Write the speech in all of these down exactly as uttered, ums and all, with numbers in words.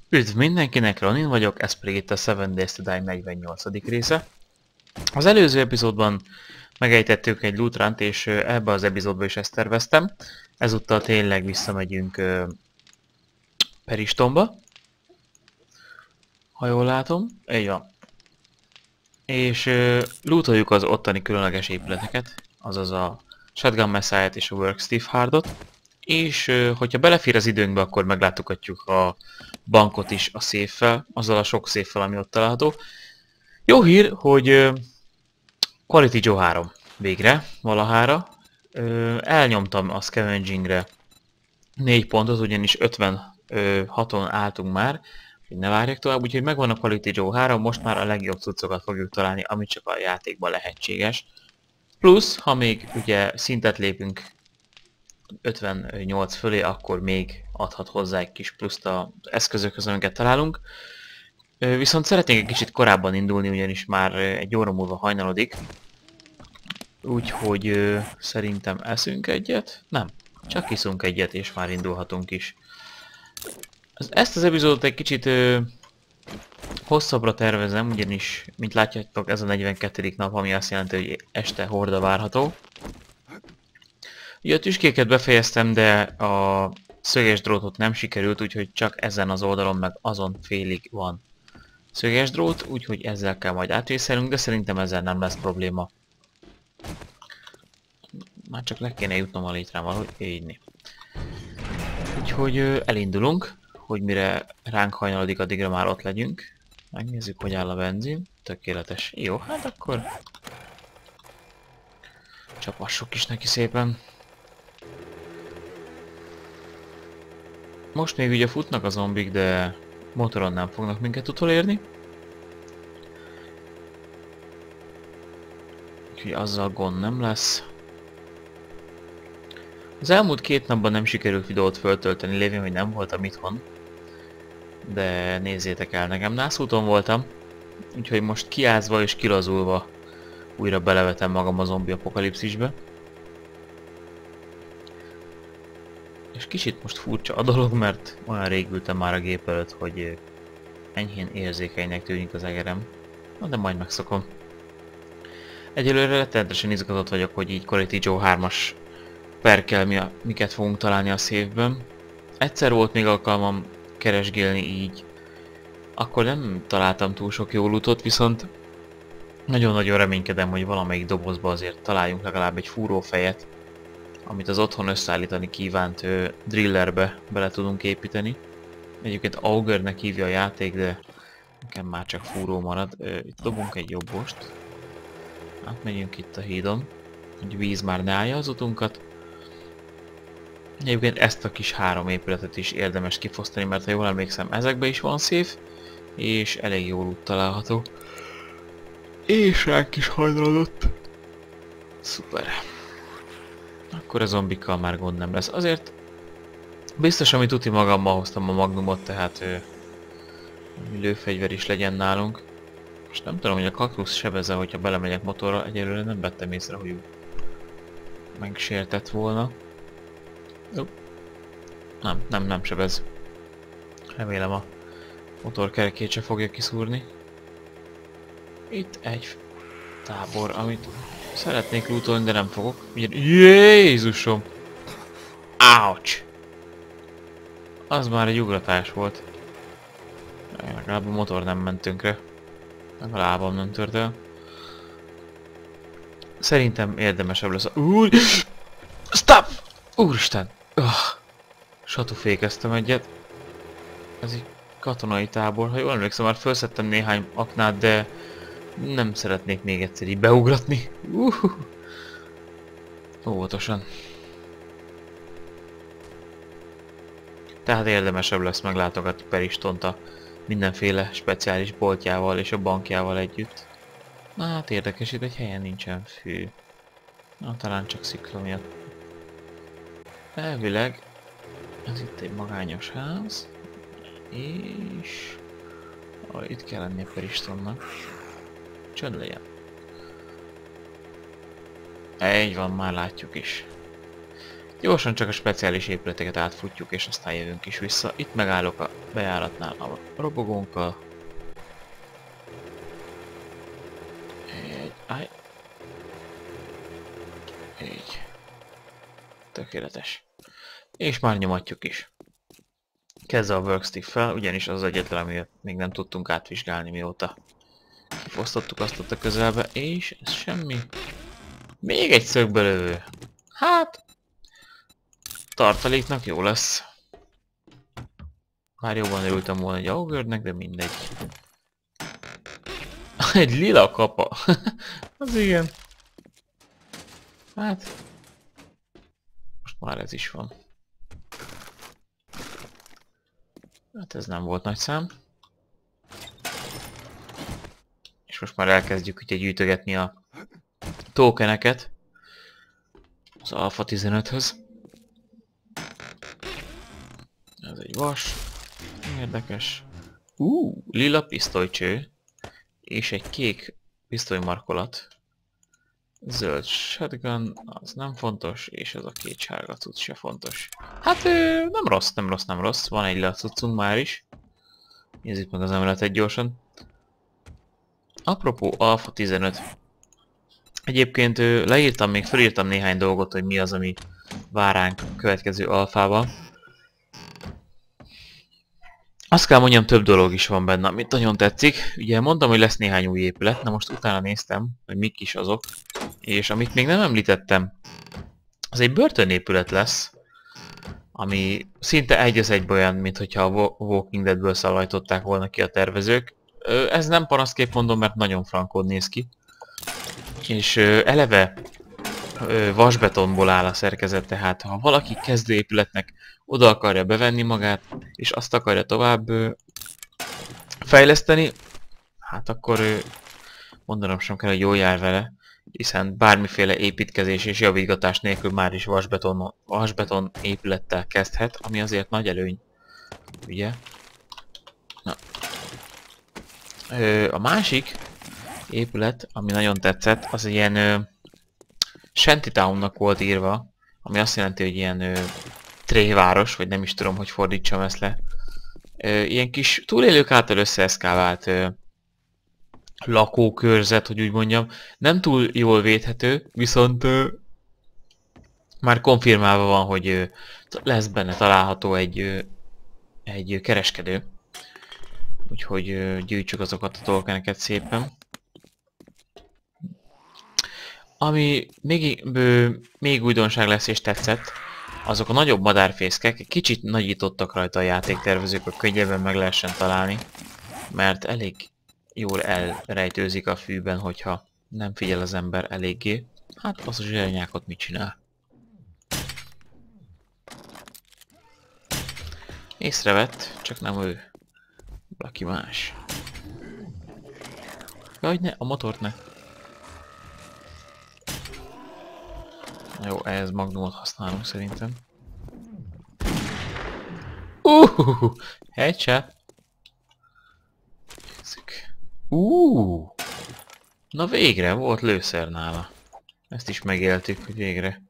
Üdv mindenkinek, Ronin vagyok, ez pedig itt a Seven Days to Die negyvennyolcadik része. Az előző epizódban megejtettük egy loot runt, és ebbe az epizódba is ezt terveztem. Ezúttal tényleg visszamegyünk uh, Peristonba, ha jól látom. Így van. És uh, lootoljuk az ottani különleges épületeket, azaz a Shotgun Messiah-t és a Work Stiff Hardot. És uh, hogyha belefér az időnkbe, akkor meglátogatjuk a bankot is a széffel, azzal a sok széffel, ami ott található. Jó hír, hogy uh, Quality Joe három végre, valahára. Uh, elnyomtam a scavengingre négy pontot, ugyanis ötvenhaton álltunk már, hogy ne várjak tovább, úgyhogy megvan a Quality Joe három, most már a legjobb cuccokat fogjuk találni, amit csak a játékban lehetséges. Plusz, ha még ugye szintet lépünk ötvennyolc fölé, akkor még adhat hozzá egy kis pluszt az eszközökhöz, amiket találunk. Viszont szeretnék egy kicsit korábban indulni, ugyanis már egy óra múlva hajnalodik. Úgyhogy ö, szerintem eszünk egyet? Nem, csak iszunk egyet, és már indulhatunk is. Ezt az epizódot egy kicsit ö, hosszabbra tervezem, ugyanis, mint látjátok, ez a negyvenkettedik nap, ami azt jelenti, hogy este horda várható. Ugye a tüskéket befejeztem, de a szöges drótot nem sikerült, úgyhogy csak ezen az oldalon meg azon félig van szöges drót, úgyhogy ezzel kell majd átvészelünk, de szerintem ezzel nem lesz probléma. Már csak le kéne jutnom a létrán valahogy, így. Úgyhogy elindulunk, hogy mire ránk hajnalodik, addigra már ott legyünk. Megnézzük, hogy áll a benzin. Tökéletes. Jó, hát akkor csapassuk is neki szépen. Most még ugye futnak a zombik, de motoron nem fognak minket utolérni. Úgyhogy azzal gond nem lesz. Az elmúlt két napban nem sikerült videót föltölteni, lévén, hogy nem voltam itthon. De nézzétek el, nekem nászúton voltam. Úgyhogy most kiázva és kilazulva újra belevetem magam a zombi apokalipszisbe. És kicsit most furcsa a dolog, mert olyan rég ültem már a gép előtt, hogy enyhén érzékenynek tűnik az egerem. Na de majd megszokom. Egyelőre rettenetesen izgatott vagyok, hogy így Quality Joe hármas perkel mi a, miket fogunk találni a széfben. Egyszer volt még alkalmam keresgélni így. Akkor nem találtam túl sok jó lootot, viszont nagyon-nagyon reménykedem, hogy valamelyik dobozba azért találjunk legalább egy fúrófejet, amit az otthon összeállítani kívánt ö, drillerbe bele tudunk építeni. Egyébként Augernek hívja a játék, de nekem már csak fúró marad. Ö, itt dobunk egy jobbost. Átmegyünk itt a hídon, hogy víz már ne állja az utunkat. Egyébként ezt a kis három épületet is érdemes kifosztani, mert ha jól emlékszem, ezekben is van széf, és elég jól út található. És ránk is hajnalodott. Szuper. Akkor a zombikkal már gond nem lesz. Azért biztos, amit tuti magammal hoztam a magnumot, tehát ő, lőfegyver is legyen nálunk. Most nem tudom, hogy a kaktusz sebeze, hogyha belemegyek motorra, egyelőre nem vettem észre, hogy megsértett volna. Jó. Nem, nem, nem sebez. Remélem a motorkerekét se fogja kiszúrni. Itt egy tábor, amit szeretnék lootolni, de nem fogok. Jézusom! Ouch! Az már egy ugratás volt. Legalább a motor nem ment tönkre. Meg a lábam nem tört el. Szerintem érdemesebb lesz a... Úr... Stop! Úristen! Oh. Satufékeztem egyet. Ez egy katonai tábor. Ha jól emlékszem, már felszettem néhány aknát, de nem szeretnék még egyszer így beugratni. Uh. Óvatosan. Tehát érdemesebb lesz meglátogatni Peristont a mindenféle speciális boltjával és a bankjával együtt. Na hát érdekes, itt egy helyen nincsen fű. Na talán csak szikla miatt. Elvileg ez itt egy magányos ház, és ah, itt kell lennie Peristonnak. Csönd legyen. Így van, már látjuk is. Gyorsan csak a speciális épületeket átfutjuk, és aztán jövünk is vissza. Itt megállok a bejáratnál a robogónkkal. Egy, áj. Így. Tökéletes. És már nyomatjuk is. Kezdve a workstick fel, ugyanis az az egyetlen, amit még nem tudtunk átvizsgálni, mióta kifosztottuk azt ott a közelbe, és ez semmi. Még egy szögbe lövő. Hát... tartaléknak jó lesz. Már jobban örültem volna egy augurnek, de mindegy. Egy lila kapa. Az igen. Hát... most már ez is van. Hát ez nem volt nagy szám. És most már elkezdjük ugye gyűjtögetni a tokeneket az Alpha tizenöthöz. Ez egy vas. Érdekes. Uh, lila pisztolycső. És egy kék pisztolymarkolat. Zöld shotgun, az nem fontos, és ez a két sárga cucc se fontos. Hát nem rossz, nem rossz, nem rossz. Van egy lila cuccunk már is. Nézzük meg az emeletet gyorsan. Apropó Alpha tizenöt. Egyébként leírtam, még felírtam néhány dolgot, hogy mi az, ami vár ránk a következő alfában. Azt kell mondjam, több dolog is van benne, amit nagyon tetszik. Ugye mondtam, hogy lesz néhány új épület, na most utána néztem, hogy mik is azok. És amit még nem említettem, az egy börtönépület lesz, ami szinte egy az egyben olyan, mint hogyha a Walking Deadből szalajtották volna ki a tervezők. Ez nem panaszképp mondom, mert nagyon frankód néz ki. És eleve vasbetonból áll a szerkezet, tehát ha valaki kezdőépületnek oda akarja bevenni magát, és azt akarja tovább fejleszteni, hát akkor mondanom sem kell, hogy jól jár vele, hiszen bármiféle építkezés és javítgatás nélkül már is vasbeton, vasbeton épülettel kezdhet, ami azért nagy előny, ugye? Na. A másik épület, ami nagyon tetszett, az ilyen ö, Shantytownnak volt írva, ami azt jelenti, hogy ilyen ö, tréváros, vagy nem is tudom, hogy fordítsam ezt le. Ö, ilyen kis túlélők által összeeszkávált ö, lakókörzet, hogy úgy mondjam. Nem túl jól védhető, viszont ö, már konfirmálva van, hogy ö, lesz benne található egy, ö, egy kereskedő. Úgyhogy ö, gyűjtsük azokat a tokeneket szépen. Ami még, ö, még újdonság lesz és tetszett, azok a nagyobb madárfészkek. Kicsit nagyítottak rajta a játéktervezők, hogy könnyebben meg lehessen találni, mert elég jól elrejtőzik a fűben, hogyha nem figyel az ember eléggé. Hát az a zsernyákot mit csinál? Észrevett, csak nem ő. Valaki más. Jaj, ne, a motort ne. Jó, ehhez magnumot használunk szerintem. Uh, headshot. Nézzük. Uh, na végre, volt lőszer nála. Ezt is megéltük, hogy végre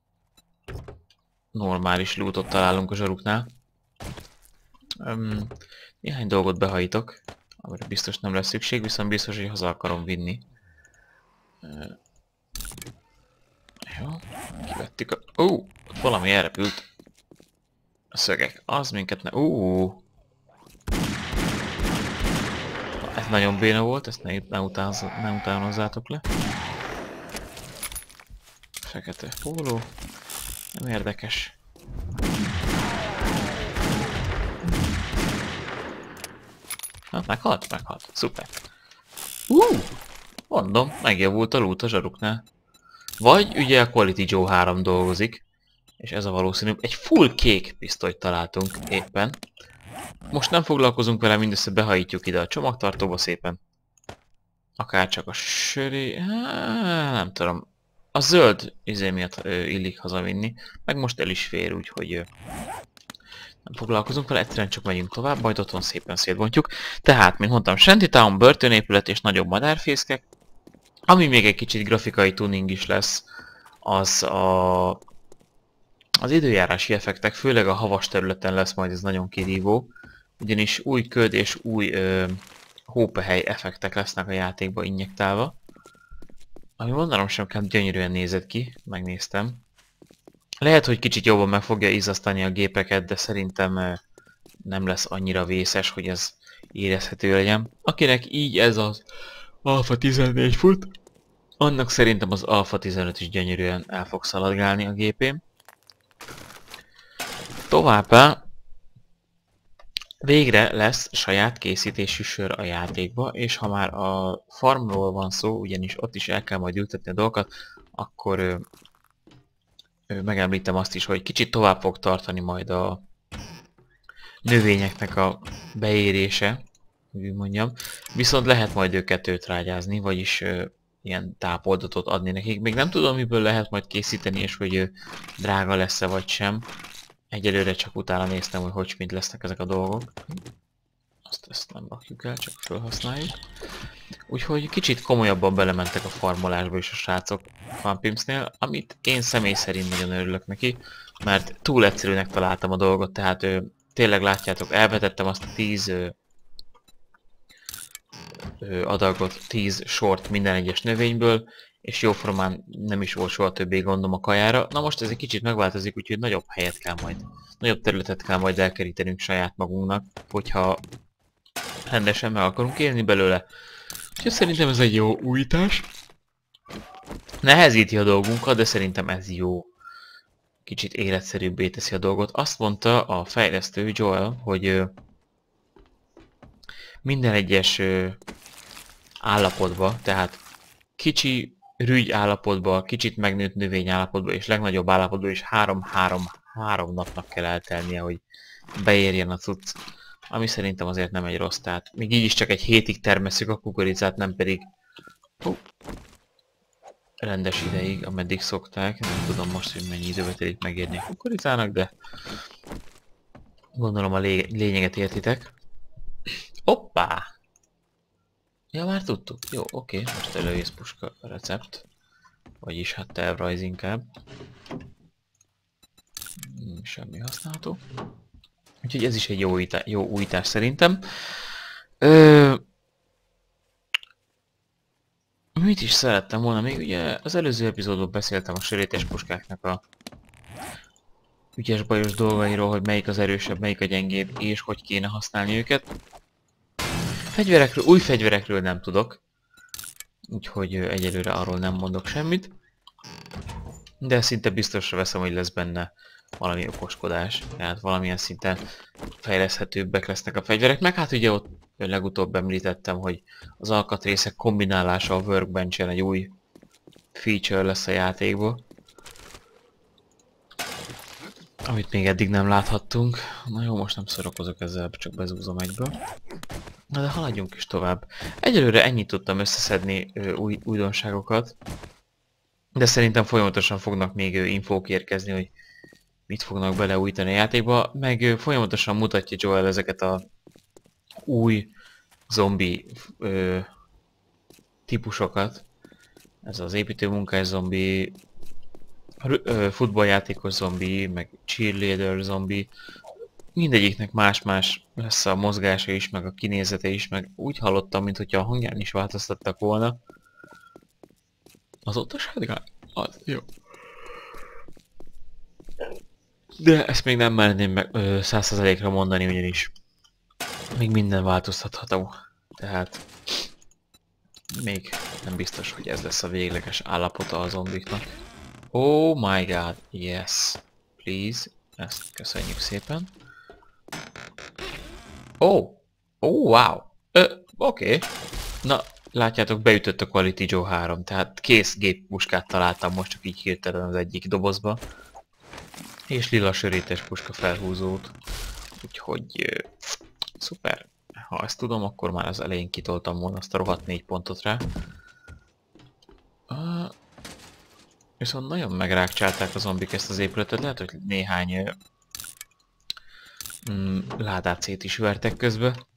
normális lootot találunk a zsaruknál. Um, néhány dolgot behajítok, amire biztos nem lesz szükség, viszont biztos, hogy haza akarom vinni. Uh, jó, kivettük a... Ó, uh, valami elrepült. A szögek, az minket ne... Ó, uh. Ez nagyon béna volt, ezt ne, ne, utánz, ne utánozzátok le. Fekete póló. Nem érdekes. Na, meghalt? Meghalt. Szuper. Uh, mondom, megjavult a loot a zsaruknál. Vagy ugye a Quality Joe három dolgozik, és ez a valószínű. Egy full kék pisztolyt találtunk éppen. Most nem foglalkozunk vele, mindössze behajítjuk ide a csomagtartóba szépen. Akár csak a söré... Há, nem tudom. A zöld izé miatt ö, illik hazavinni. Meg most el is fér, úgyhogy ö, nem foglalkozunk vele, egyszerűen csak megyünk tovább, majd otthon szépen szétbontjuk. Tehát, mint mondtam, Shantytown, börtönépület és nagyobb madárfészkek. Ami még egy kicsit grafikai tuning is lesz, az a Az időjárási effektek, főleg a havas területen lesz majd ez nagyon kirívó, ugyanis új köd és új ö, hópehely effektek lesznek a játékba injektálva. Ami mondanom sem kell, gyönyörűen nézett ki, megnéztem. Lehet, hogy kicsit jobban meg fogja izzasztani a gépeket, de szerintem ö, nem lesz annyira vészes, hogy ez érezhető legyen. Akinek így ez az Alpha tizennégy fut, annak szerintem az Alpha tizenöt is gyönyörűen el fog szaladgálni a gépén. Továbbá végre lesz saját készítésű sör a játékba, és ha már a farmról van szó, ugyanis ott is el kell majd ültetni a dolgokat, akkor ö, ö, megemlítem azt is, hogy kicsit tovább fog tartani majd a növényeknek a beérése, úgy mondjam. Viszont lehet majd őket őtrágyázni, vagyis ö, ilyen tápoldatot adni nekik. Még nem tudom, miből lehet majd készíteni, és hogy ö, drága lesz-e vagy sem. Egyelőre csak utána néztem, hogy hogy mint lesznek ezek a dolgok. Azt ezt nem rakjuk el, csak felhasználjuk. Úgyhogy kicsit komolyabban belementek a farmolásba is a srácok Funpimpsnél, amit én személy szerint nagyon örülök neki, mert túl egyszerűnek találtam a dolgot, tehát ő, tényleg látjátok, elvetettem azt a tíz ö, ö, adagot, tíz sort minden egyes növényből, és jóformán nem is volt soha többé gondom a kajára. Na most ez egy kicsit megváltozik, úgyhogy nagyobb helyet kell majd, nagyobb területet kell majd elkerítenünk saját magunknak, hogyha rendesen meg akarunk élni belőle. Úgyhogy szerintem ez egy jó újítás. Nehezíti a dolgunkat, de szerintem ez jó. Kicsit életszerűbbé teszi a dolgot. Azt mondta a fejlesztő Joel, hogy ö, minden egyes ö, állapotba, tehát kicsi rügy állapotba, kicsit megnőtt növény állapotba és legnagyobb állapotba is három-három-három napnak kell eltelnie, hogy beérjen a cucc. Ami szerintem azért nem egy rossz, tehát még így is csak egy hétig termesszük a kukoricát, nem pedig oh, rendes ideig, ameddig szokták. Nem tudom most, hogy mennyi időbe telik megérni a kukoricának, de gondolom a lé lényeget értitek. Hoppá! Ja, már tudtuk. Jó, oké, okay. Most előészpuska recept. Vagyis hát tervrajz inkább. Semmi használható. Úgyhogy ez is egy jó, újítás, jó újítás szerintem. Ö... Mit is szerettem volna még? Ugye az előző epizódban beszéltem a sörétes puskáknak a ügyes-bajos dolgairól, hogy melyik az erősebb, melyik a gyengébb, és hogy kéne használni őket. Fegyverekről, új fegyverekről nem tudok. Úgyhogy egyelőre arról nem mondok semmit. De szinte biztosra veszem, hogy lesz benne valami okoskodás. Tehát valamilyen szinten fejleszthetőbbek lesznek a fegyverek. Meg hát ugye ott legutóbb említettem, hogy az alkatrészek kombinálása a Workbench-en egy új feature lesz a játékból. Amit még eddig nem láthattunk. Na jó, most nem szorakozok ezzel, csak bezúzom egyből. Na de haladjunk is tovább. Egyelőre ennyit tudtam összeszedni ö, új újdonságokat. De szerintem folyamatosan fognak még ö, infók érkezni, hogy mit fognak beleújítani a játékba. Meg ö, folyamatosan mutatja Joel ezeket a új zombi ö, típusokat. Ez az építőmunkás zombi, ö, futballjátékos zombi, meg cheerleader zombi. Mindegyiknek más-más lesz a mozgása is, meg a kinézete is, meg úgy hallottam, mintha a hangján is változtattak volna. Azóta sárgál? Az jó. De ezt még nem merném meg száz százalékra mondani, ugyanis még minden változtatható. Tehát még nem biztos, hogy ez lesz a végleges állapota a zombiknak. Oh my god, yes. Please. Ezt köszönjük szépen. Oh! Oh, wow! Ö, oké. Okay. Na, látjátok, beütött a Quality Joe három, tehát kész géppuskát találtam most csak így hirtelen az egyik dobozba. És lila sörétes puska felhúzót. Úgyhogy... Uh, szuper. Ha ezt tudom, akkor már az elején kitoltam volna azt a rohadt négy pontot rá. Uh, viszont nagyon megrákcsálták a zombik ezt az épületet, lehet, hogy néhány... Uh, Mm, ládát szét is vertek közbe.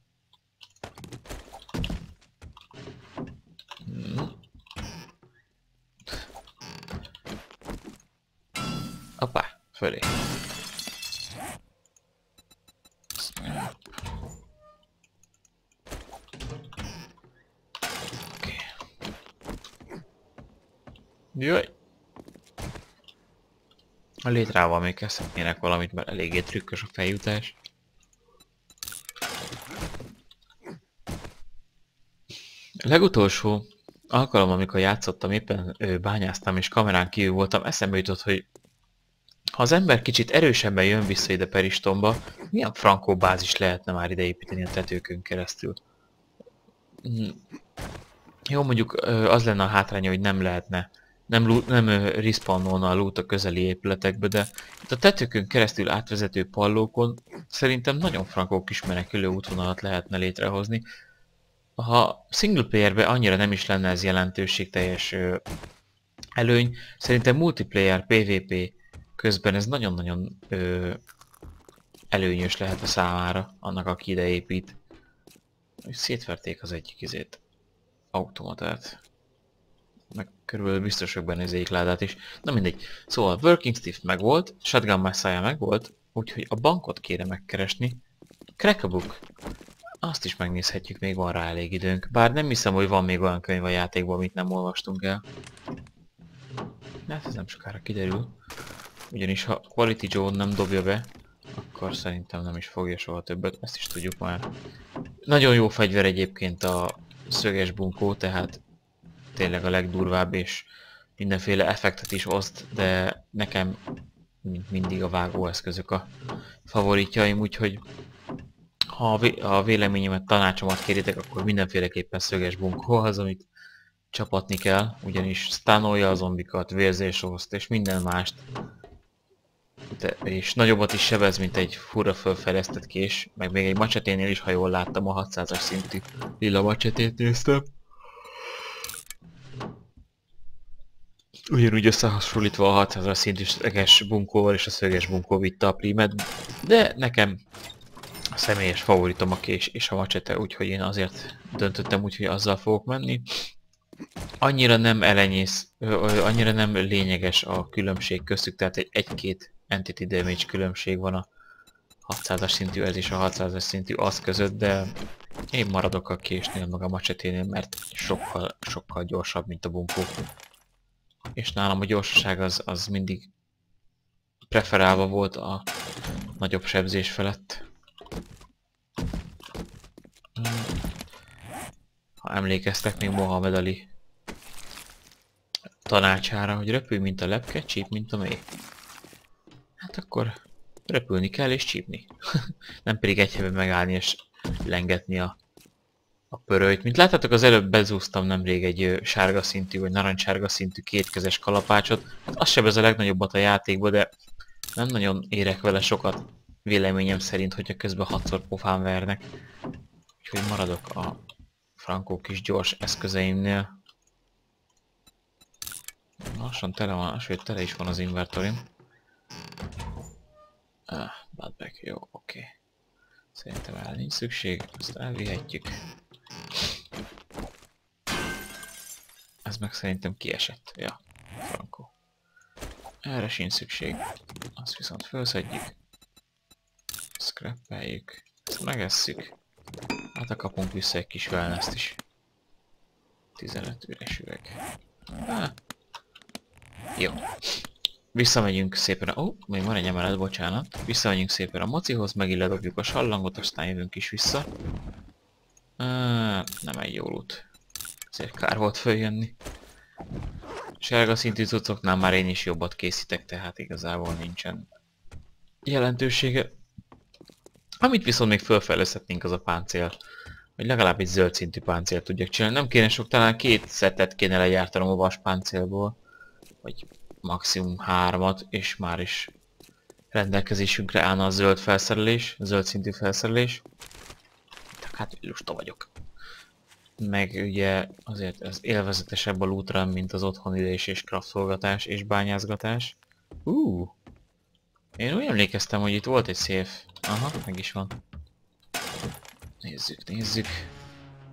Mm. Hoppá, Fölé. Oké. Jaj! A létrával még kezdhetnének valamit, mert eléggé trükkös a feljutás. A legutolsó alkalom, amikor játszottam, éppen ö, bányáztam és kamerán kívül voltam, eszembe jutott, hogy ha az ember kicsit erősebben jön vissza ide Peristonba, milyen frankó bázis lehetne már ide építeni a tetőkön keresztül? Jó, mondjuk az lenne a hátránya, hogy nem lehetne, nem, nem respawnolna a loot a közeli épületekbe, de itt a tetőkön keresztül átvezető pallókon szerintem nagyon frankó kis menekülő útvonalat lehetne létrehozni. Ha single playerbe annyira nem is lenne ez jelentőségteljes előny, szerintem multiplayer pé vé pé közben ez nagyon-nagyon előnyös lehet a számára, annak aki ide épít. Szétverték az egyik izét, automatát. Meg körülbelül biztos, hogy benne az ékládát is. Na mindegy. Szóval Working Stiff megvolt, Shotgun Messiah megvolt, úgyhogy a bankot kéne megkeresni. Crack a Book. Azt is megnézhetjük, még van rá elég időnk. Bár nem hiszem, hogy van még olyan könyv a játékban, amit nem olvastunk el. Hát ez nem sokára kiderül. Ugyanis ha Quality Joe nem dobja be, akkor szerintem nem is fogja soha többet, ezt is tudjuk már. Nagyon jó fegyver egyébként a szöges bunkó, tehát tényleg a legdurvább, és mindenféle effektet is oszt, de nekem mint mindig a vágóeszközök a favoritjaim, úgyhogy ha a, vé a véleményemet, tanácsomat kéritek, akkor mindenféleképpen szöges bunkó az, amit csapatni kell, ugyanis stánolja a zombikat, vérzés oszt, és minden mást. De, és nagyobbat is sebez, mint egy furra fölfejlesztett kés, meg még egy macseténél is, ha jól láttam, a hatszázas szintű lila macsetét néztem. Ugyanúgy összehasonlítva a hatszázas szintű szöges bunkóval és a szöges bunkó vitte a prímet, de nekem a személyes favoritom a kés és a macsete, úgyhogy én azért döntöttem úgy, hogy azzal fogok menni. Annyira nem elenyész, annyira nem lényeges a különbség köztük, tehát egy egy-két entity damage különbség van a hatszázas szintű ez és a hatszázas szintű az között, de én maradok a késnél meg a macseténél, mert sokkal, sokkal gyorsabb, mint a bunkó. És nálam a gyorsaság az, az mindig preferálva volt a nagyobb sebzés felett. Ha emlékeztek még Mohamed Ali tanácsára, hogy röpülj, mint a lepke, csíp, mint a mély. Hát akkor röpülni kell és csípni. Nem pedig egy helyben megállni és lengetni a, a pörölyt. Mint láttátok, az előbb bezúztam nemrég egy sárga szintű vagy narancssárga szintű kétkezes kalapácsot. Hát az sem ez a legnagyobbat a játékban, de nem nagyon érek vele sokat, véleményem szerint, hogyha közben hatszor pofán vernek. Úgyhogy maradok a frankó kis gyors eszközeimnél. Lassan tele van, sőt tele is van az inventorim. Ah, badback, jó, oké. Okay. Szerintem el nincs szükség, ezt elvihetjük. Ez meg szerintem kiesett, ja, frankó. Erre sincs szükség. Azt viszont felszedjük. Scrappeljük. Ezt megesszük. Hát kapunk vissza egy kis wellness-t is. tizenöt üres üveg. Ah. Jó. Visszamegyünk szépen a... Ó, oh, még van egy emelet, bocsánat. Visszamegyünk szépen a mocihoz, megint ledobjuk a sallangot, aztán jövünk is vissza. Ah, nem egy jó út. Ezért kár volt följönni. Sárga szintű cuccoknál már én is jobbat készítek, tehát igazából nincsen jelentősége. Amit viszont még felfejleszthetnénk, az a páncél. Hogy legalább egy zöld szintű páncélt tudjak csinálni. Nem kéne sok, talán két szettet kéne legyártanom a vas páncélból. Vagy maximum hármat, és már is rendelkezésünkre állna a zöld felszerelés, a zöld szintű felszerelés. Tehát hát lusta vagyok. Meg ugye azért ez élvezetesebb a loot run, mint az otthonidés és craftolgatás és bányázgatás. Uh, én úgy emlékeztem, hogy itt volt egy safe. Aha, meg is van. Nézzük, nézzük.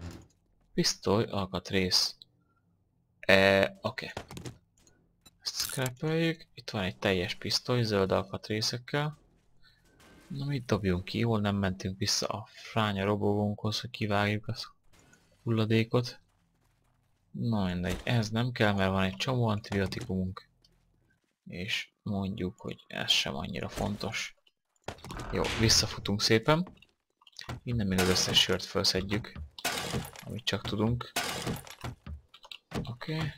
Pisztoly, alkatrész. E, oké. Okay. Ezt Scrapeljük. Itt van egy teljes pisztoly, zöld alkatrészekkel. Na mit dobjunk ki? Jól nem mentünk vissza a fránya robogónkhoz, hogy kivágjuk a hulladékot. Na mindegy, ez nem kell, mert van egy csomó antibiotikumunk. És mondjuk, hogy ez sem annyira fontos. Jó, visszafutunk szépen. Innen még az összes sört felszedjük, amit csak tudunk. Oké. Okay.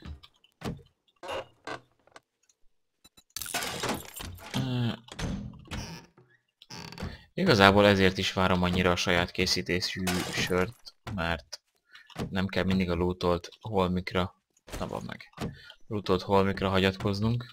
Uh, igazából ezért is várom annyira a saját készítésű sört, mert nem kell mindig a lootolt holmikra, na van meg, lootolt holmikra hagyatkoznunk.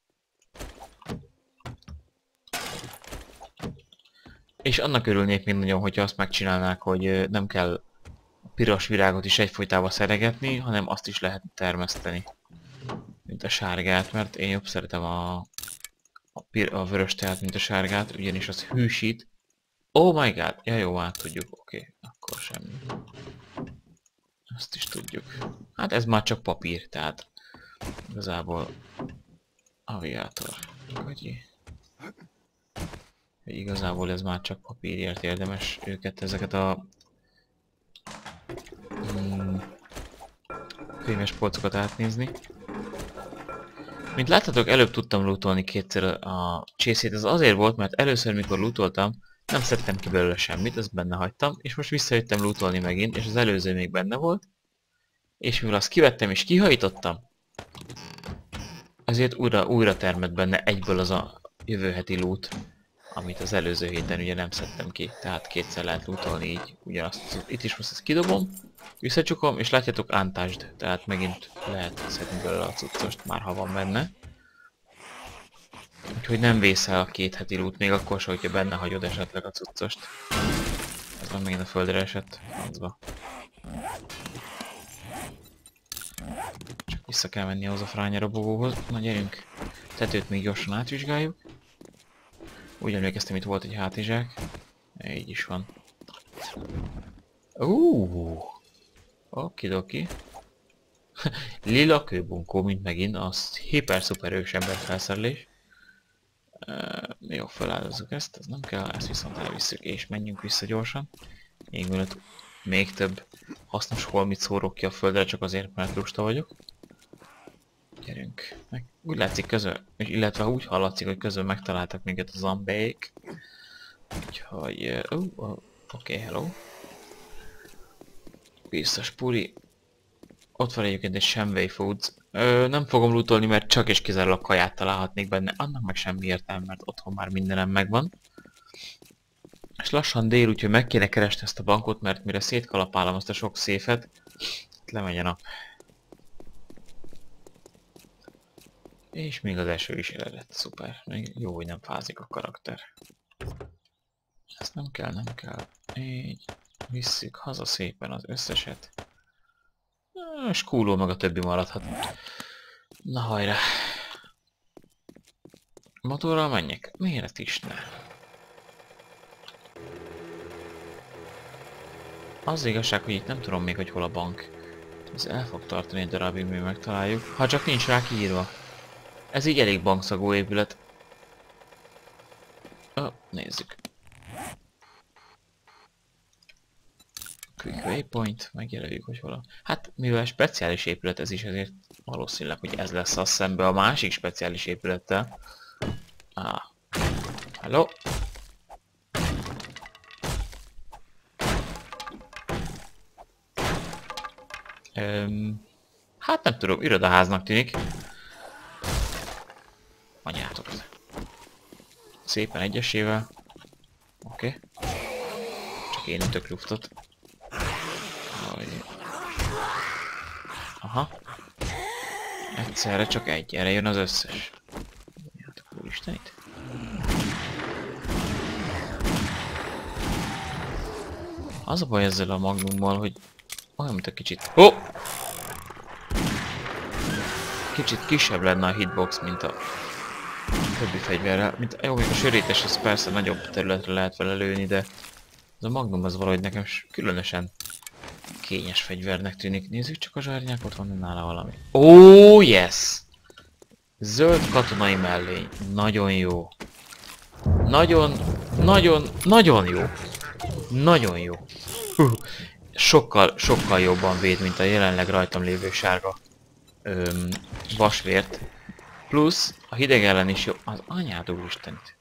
És annak örülnék még nagyon, hogyha azt megcsinálnák, hogy nem kell a piros virágot is egyfolytában szeregetni, hanem azt is lehet termeszteni, mint a sárgát, mert én jobb szeretem a, a, pir a vörös teát, mint a sárgát, ugyanis az hűsít. Oh my god! Ja jó, már tudjuk, oké, okay. Akkor semmi. Ezt is tudjuk. Hát ez már csak papír, tehát igazából aviátor. Hogy igazából ez már csak papírért érdemes őket, ezeket a hmm, könyves polcokat átnézni. Mint láthatok, előbb tudtam lootolni kétszer a csészét. Ez azért volt, mert először, mikor lootoltam, nem szedtem ki belőle semmit, ezt benne hagytam, és most visszajöttem lootolni megint, és az előző még benne volt. És mivel azt kivettem és kihajítottam, azért újra, újra termett benne egyből az a jövő heti loot, amit az előző héten ugye nem szedtem ki, tehát kétszer lehet lootolni így ugyanazt. Itt is most ezt kidobom, visszacsukom, és látjátok, untouched, tehát megint lehet szedni belőle a cuccost, már ha van benne. Úgyhogy nem vészel a két heti loot, még akkor sem, hogyha benne hagyod esetleg a cuccost. Ez van megint a földre esett, francba. Csak vissza kell menni ahhoz a fránya robogóhoz. Na gyerünk, tetőt még gyorsan átvizsgáljuk. Úgy emlékeztem, itt volt egy hátizsák. Így is van. Uuuuh! Okidoki. Lila kőbunkó, mint megint, az hiper-szuper ősember felszerelés. Uh, jó, feláldozzuk ezt, ez nem kell, ezt viszont elvisszük, és menjünk vissza gyorsan. Még mielőtt még több hasznos holmit szórok ki a földre, csak azért, mert lusta vagyok. Gyerünk. Meg úgy látszik közben, illetve úgy hallatszik, hogy közben megtaláltak minket a zombiek. Úgyhogy... Uh, uh, Oké, okay, hello. Biztos puri. Ott van egyébként egy Shenway Foods. Ö, nem fogom lootolni, mert csak és kizárólag kaját találhatnék benne. Annak meg semmi értelme, mert otthon már mindenem megvan. És lassan dél, úgyhogy meg kéne keresni ezt a bankot, mert mire szétkalapálom azt a sok széfet, lemegy a nap. És még az eső is eredett, szuper. Még jó, hogy nem fázik a karakter. Ezt nem kell, nem kell. Így visszük haza szépen az összeset. És kúló meg a többi maradhat. Na hajrá! Motorral menjek? Miért is ne? Az igazság, hogy itt nem tudom még, hogy hol a bank. Ez el fog tartani egy darabig, még megtaláljuk. Ha csak nincs rá kiírva. Ez így elég bankszagú épület. Ö, nézzük. Quick waypoint, megjelöljük, hogy hol a... Hát, mivel speciális épület ez is, ezért valószínűleg, hogy ez lesz a szembe a másik speciális épülettel. Ah. Hello? Öm, hát nem tudom, irodaháznak tűnik. Anyátokat. Szépen egyesével. Oké. Okay. Csak én ütök luftot. Aha. Egyszerre csak egy, erre jön az összes. Hát akkor Istenit. Az a baj ezzel a magnummal, hogy olyan, mint a kicsit... Ó! Oh! Kicsit kisebb lenne a hitbox, mint a többi fegyverrel. Mint, jó, még a sörétes, az persze nagyobb területre lehet vele lőni, de az a magnum az valahogy nekem különösen kényes fegyvernek tűnik. Nézzük csak a zsárnyák, ott van nála valami. Ó, oh, yes! Zöld katonai mellény. Nagyon jó. Nagyon, nagyon, nagyon jó. Nagyon jó. Hú. Sokkal, sokkal jobban véd, mint a jelenleg rajtam lévő sárga öm, vasvért. Plusz a hideg ellen is jó. Az anyád úristenit.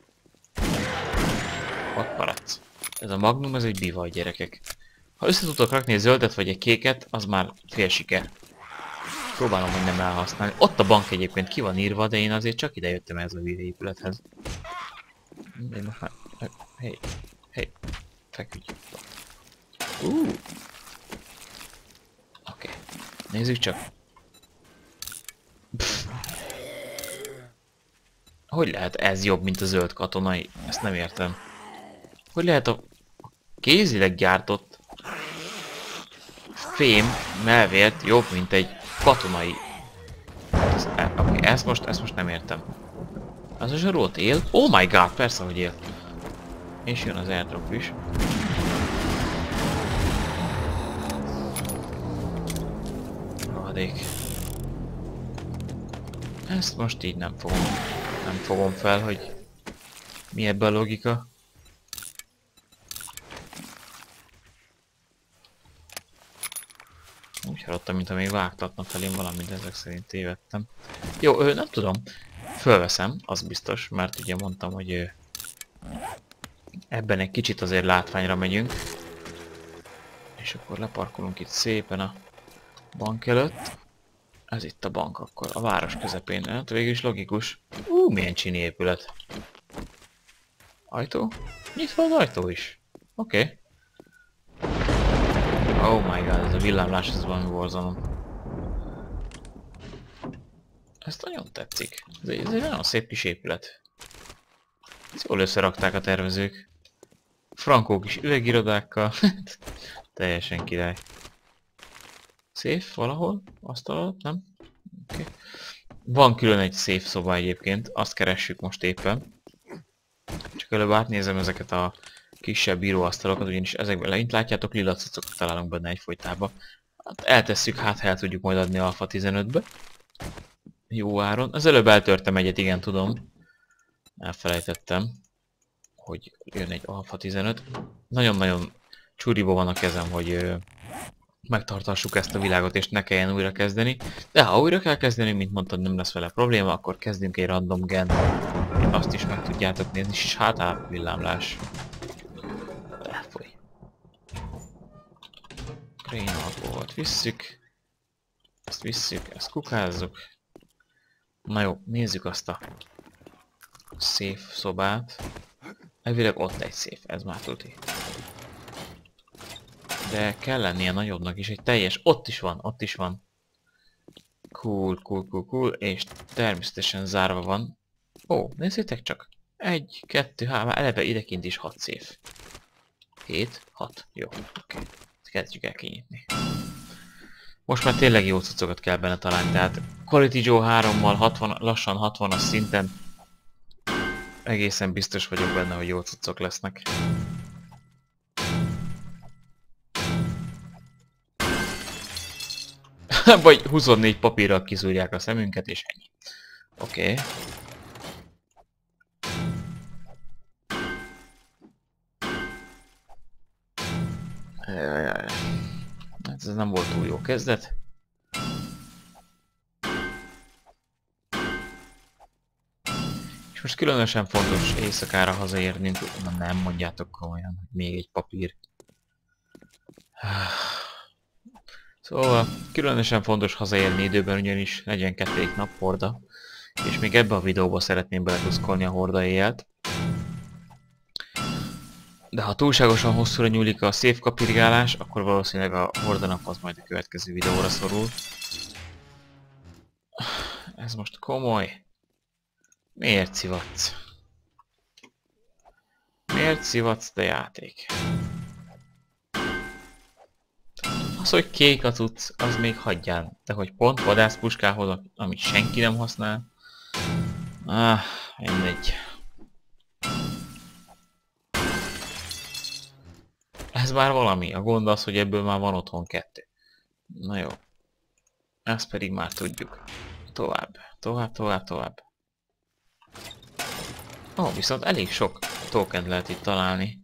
Ott maradsz. Ez a magnum, ez egy bivaj, gyerekek. Ha össze tudok rakni egy zöldet vagy egy kéket, az már fél siker. Próbálom, hogy nem elhasználni. Ott a bank egyébként ki van írva, de én azért csak ide jöttem ez a vízépülethez. Én most már... Hey, hey, feküdj. Uh. Oké. Okay. Nézzük csak. Pff. Hogy lehet ez jobb, mint a zöld katonai? Ezt nem értem. Hogy lehet a kézileg gyártott fém melvért jobb, mint egy katonai? Ez, e, okay, ezt, most, ezt most nem értem. Az a zsarót él? Oh my god, persze, hogy él. És jön az airdrop is. Rohadék. Ezt most így nem fogom. Nem fogom fel, hogy mi ebben a logika. Úgy hallottam, mintha még vágtatna felém valamit, ezek szerint tévedtem. Jó, ő, nem tudom. Fölveszem, az biztos, mert ugye mondtam, hogy ebben egy kicsit azért látványra megyünk. És akkor leparkolunk itt szépen a bank előtt. Ez itt a bank akkor, a város közepén. Hát végül is logikus. Ú, milyen csini épület. Ajtó? Nyitva az ajtó is. Oké. Okay. Oh my god, ez a villámlás, ez valami borzalom. Ezt nagyon tetszik. Ez egy, ez egy nagyon szép kis épület. Ezt jól összerakták a tervezők. Frankók is üvegirodákkal. Teljesen király. Safe valahol? Asztal alatt? Nem? Okay. Van külön egy safe szoba egyébként, azt keressük most éppen. Csak előbb átnézem ezeket a kisebb íróasztalokat, ugyanis ezekben leint látjátok, lila cuccokat találunk benne egyfolytában. Hát eltesszük, hát ha el tudjuk majd adni Alpha tizenötbe. Jó áron. Az előbb eltörtem egyet, igen, tudom. Elfelejtettem, hogy jön egy Alpha tizenöt. Nagyon-nagyon csúriba van a kezem, hogy ö, megtartassuk ezt a világot, és ne kelljen újra kezdeni. De ha újra kell kezdeni, mint mondtad, nem lesz vele probléma, akkor kezdünk egy random gen. Azt is meg tudjátok nézni, és hát á, villámlás. Elfoly. Crane alkoholt visszük. Ezt visszük, ezt kukázzuk. Na jó, nézzük azt a safe szobát. Elvileg ott egy safe, ez már tuti. De kell lennie nagyobbnak is, egy teljes, ott is van, ott is van. Cool, cool, cool, cool, és természetesen zárva van. Ó, nézzétek csak. Egy, kettő, három, eleve idekint is hat safe. Hét, hat, jó, oké. Okay. Kezdjük el kinyitni. Most már tényleg jó cuccokat kell benne találni, tehát Quality Joe hárommal hatvan, lassan hatvanas szinten egészen biztos vagyok benne, hogy jó cuccok lesznek. Vagy huszonnégy papírral kiszúrják a szemünket, és ennyi. Oké. Okay. Ez nem volt túl jó kezdet. És most különösen fontos éjszakára hazaérnünk. Na nem mondjátok komolyan, hogy még egy papír. Szóval különösen fontos hazaérni időben, ugyanis negyvenkettedik nap horda. És még ebbe a videóba szeretném beletuszkolni a horda éjjelt. De ha túlságosan hosszúra nyúlik a safe kapirgálás, akkor valószínűleg a hordanap az majd a következő videóra szorul. Ez most komoly. Miért szivatsz? Miért szivatsz, de játék? Az, hogy kék a cucc, az még hagyján. De hogy pont vadászpuskához, amit senki nem használ. Ah, mindegy. Ez már valami. A gond az, hogy ebből már van otthon kettő. Na jó. Ezt pedig már tudjuk. tovább. Tovább, tovább, tovább. Ó, oh, viszont elég sok tokent lehet itt találni.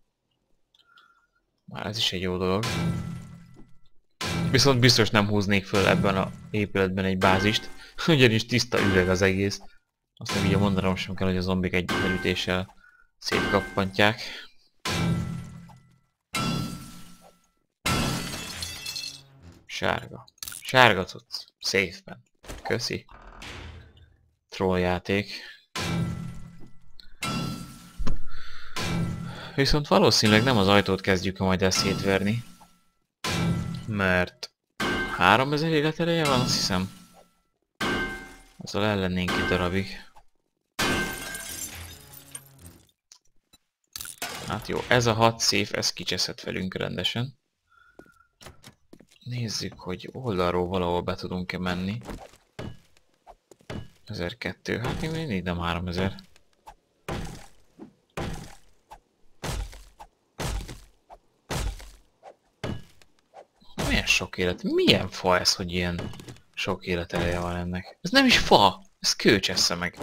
Már ez is egy jó dolog. Viszont biztos nem húznék föl ebben a épületben egy bázist, ugyanis tiszta üveg az egész. Azt nem így mondanom sem kell, hogy a zombik egy elütéssel szétkappantják. Sárga. Sárga cucc. Safe-ben. Köszi. Troll játék. Viszont valószínűleg nem az ajtót kezdjük majd el szétverni. Mert háromezer életereje van, azt hiszem. Azzal el lennénk itt darabig. Hát jó, ez a hat safe, ez kicseszett velünk rendesen. Nézzük, hogy oldalról valahol be tudunk-e menni. ezerkettő, hát még mindig nem háromezer. Milyen sok élet? Milyen fa ez, hogy ilyen sok életereje van ennek? Ez nem is fa! Ez kő csessze meg.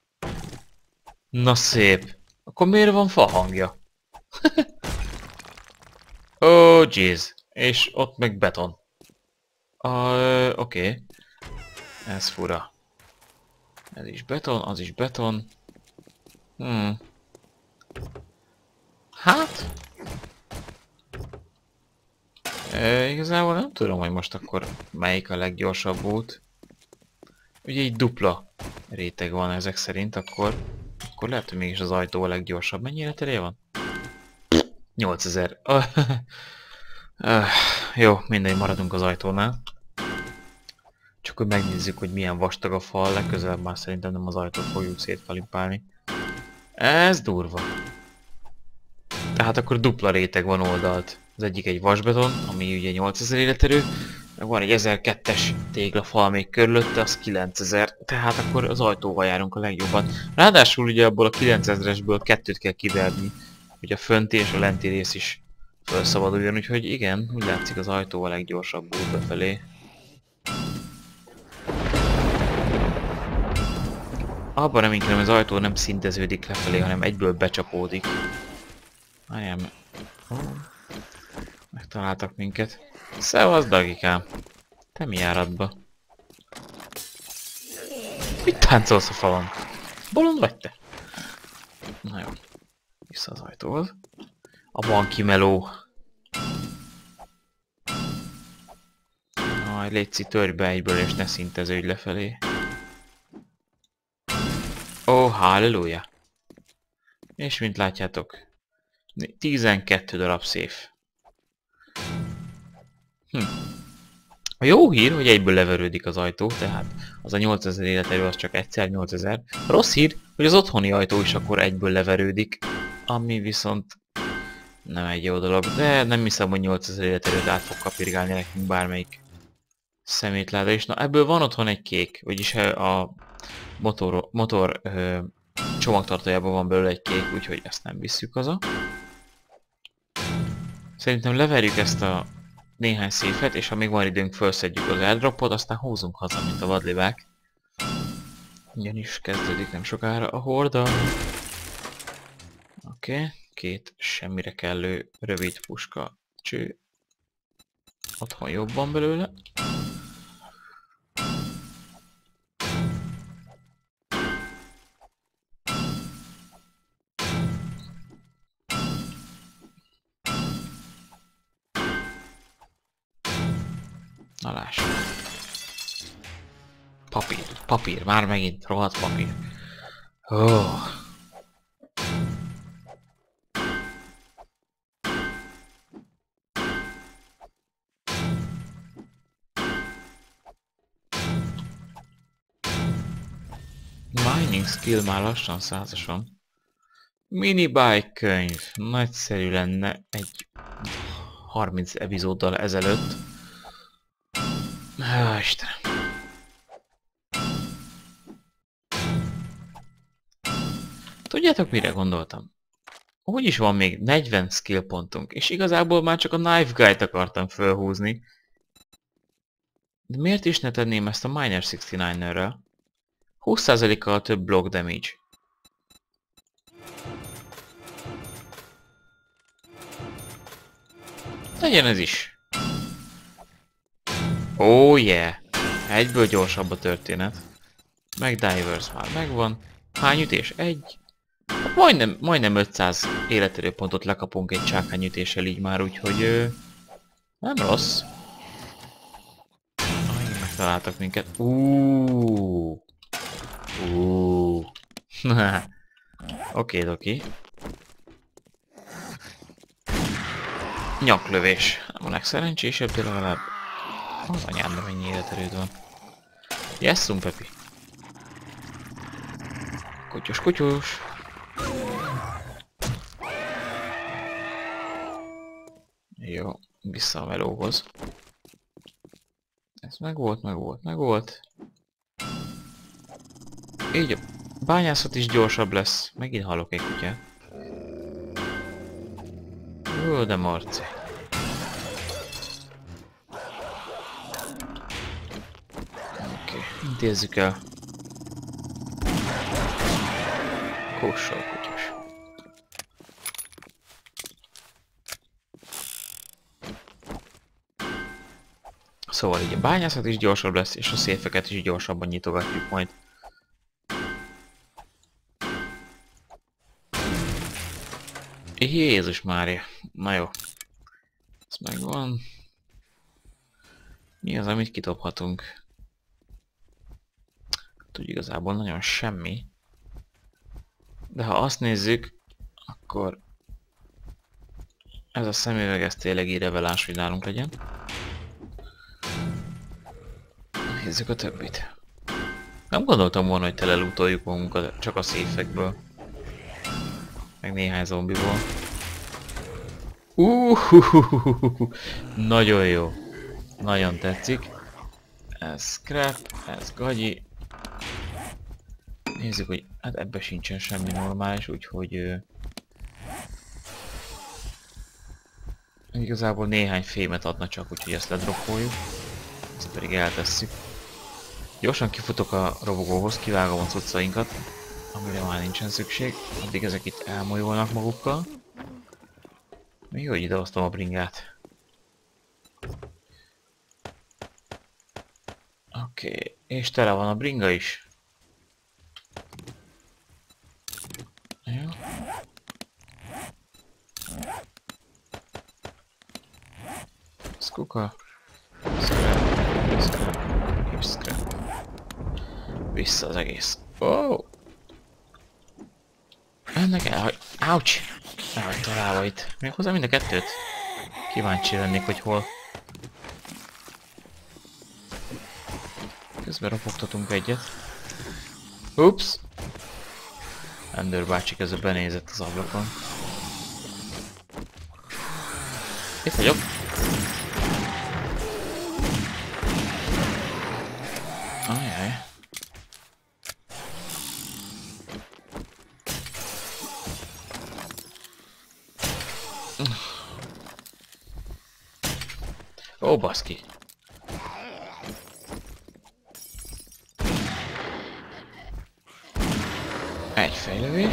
Na szép. Akkor miért van fa hangja? Ó, oh, jeez. És ott meg beton. Uh, Oké. Okay. Ez fura. Ez is beton, az is beton. Hmm. Hát? E, igazából nem tudom, hogy most akkor melyik a leggyorsabb út. Ugye egy dupla réteg van ezek szerint, akkor, akkor lehet, hogy mégis az ajtó a leggyorsabb. Mennyire tereje van? nyolcezer. Uh, uh, jó, mindegy, maradunk az ajtónál. Csak hogy megnézzük, hogy milyen vastag a fal, legközelebb már szerintem nem az ajtót fogjuk szétkalimpálni. Ez durva. Tehát akkor dupla réteg van oldalt. Az egyik egy vasbeton, ami ugye nyolcezer életerő, meg van egy ezerkettes téglafal még körülötte, az kilencezer, tehát akkor az ajtóval járunk a legjobban. Ráadásul ugye abból a kilencezresből kettőt kell kiverni, hogy a fönti és a lenti rész is felszabaduljon, úgyhogy igen, úgy látszik az ajtó a leggyorsabb út befelé. Abban reménykedem, az ajtó nem szinteződik lefelé, hanem egyből becsapódik. Várjál, oh. Megtaláltak minket. Szevasz, Dagikám! Te mi járatba? Mit táncolsz a falon? Bolond vagy te? Na jó. Vissza az ajtóhoz. A banki meló. Aj, létszi, törj be egyből és ne szinteződj lefelé. Ó, oh, halleluja! És mint látjátok, tizenkettő darab safe. Hm. A jó hír, hogy egyből leverődik az ajtó, tehát az a nyolcezer életerő az csak egyszer nyolcezer. A rossz hír, hogy az otthoni ajtó is akkor egyből leverődik, ami viszont nem egy jó dolog, de nem hiszem, hogy nyolcezer életerőt át fog kapirgálni nekünk bármelyik szemétláda is. Na ebből van otthon egy kék, vagyis a motor, motor ö, csomagtartójában van belőle egy kék, úgyhogy ezt nem visszük haza. Szerintem leverjük ezt a néhány széfet, és ha még van időnk, felszedjük az airdropot, aztán húzunk haza, mint a vadlibák. Ugyanis kezdődik nem sokára a horda. Oké, okay. Két semmire kellő rövid puska cső. Otthon jobb van belőle. Na lássuk. Papír, papír, már megint rohadt papír. Oh. Mining skill már lassan százason. Minibike könyv. Nagyszerű lenne egy harminc epizóddal ezelőtt. Há, Istenem. Tudjátok, mire gondoltam? Úgyis van még negyven skill pontunk, és igazából már csak a Knife Guide-t akartam felhúzni. De miért is ne tenném ezt a Miner hatszázkilencvenrel? húsz százalékkal több block damage. Legyen ez is. Oh yeah! Egyből gyorsabb a történet. Meg Divers már megvan. Hány ütés? Egy. Hát majdnem, majdnem ötszáz életerőpontot lekapunk egy csákányütéssel így már, úgyhogy... Ö, nem rossz. Aj, megtaláltak minket. Uuuuh. Uuuuh. Oké, oké. Nyaklövés. Nem a legszerencsésebb, de legalább... Az anyám, de mennyi életerőd van. Jesszum, Pepi. Kutyus, kutyus. Jó, vissza a melóhoz. Ez meg volt, meg volt, meg volt. Így a bányászat is gyorsabb lesz. Megint hallok egy kutyát. Jó, de Marci. Oké, okay, intézzük el. Kóssal kutyus. Szóval így a bányászat is gyorsabb lesz, és a széfeket is gyorsabban nyitogatjuk majd. Jézus Mária. Na jó. Ez megvan. Mi az, amit kitophatunk? Úgy igazából nagyon semmi. De ha azt nézzük, akkor ez a szemüveg, ez tényleg irreveláns, hogy nálunk legyen. Nézzük a többit. Nem gondoltam volna, hogy telelútoljuk magunkat csak a széfekből. Meg néhány zombiból. Uh, nagyon jó. Nagyon tetszik. Ez scrap, ez gagyi. Nézzük, hogy hát ebben sincsen semmi normális, úgyhogy... Uh, igazából néhány fémet adna csak, úgyhogy ezt ledropoljuk. Ezt pedig eltesszük. Gyorsan kifutok a robogóhoz, kivágom a cuccainkat, amire már nincsen szükség. Addig ezek itt elmolyolnak magukkal. Még jó, hogy idehoztam a bringát. Oké, okay. És tele van a bringa is. Jó. Skuka. Scrap. Scrap. És scrap. Vissza az egész. Oh! Ennek elhagy... Ouch! Elhagy találva itt. Még hozzá mind a kettőt. Kíváncsi lennék, hogy hol. Közben ropogtatunk egyet. Ups! Ender bácsi közben benézett az ablakon. Itt vagyok. Ajaj. Ó, baszki. Egy fejlővés.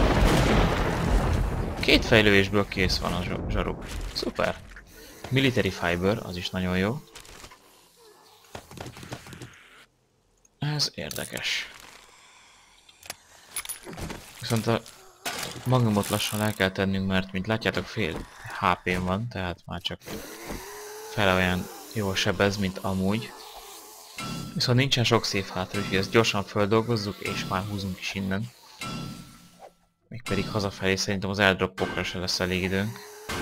Két fejlővésből kész van a zsaruk. Szuper. Military fiber, az is nagyon jó. Ez érdekes. Viszont a magnumot lassan el kell tennünk, mert mint látjátok fél há pén van, tehát már csak fele olyan jól sebez, mint amúgy. Viszont nincsen sok szép hátra, úgyhogy ezt gyorsan feldolgozzuk, és már húzunk is innen. Mégpedig hazafelé szerintem az airdropokra se lesz elég időnk.